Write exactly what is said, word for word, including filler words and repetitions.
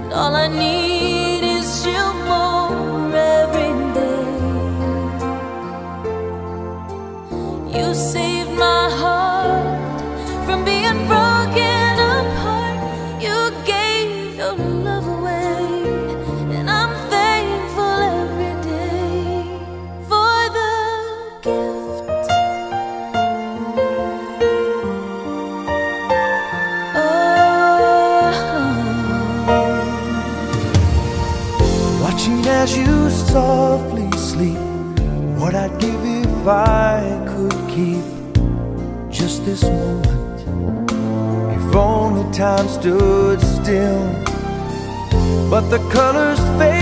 all I need is you more every day. You saved my heart from being broken apart. You gave your love away, and I'm thankful every day for the gift. Watching as you softly sleep, what I'd give if I could keep just this moment. If only time stood still, but the colors fade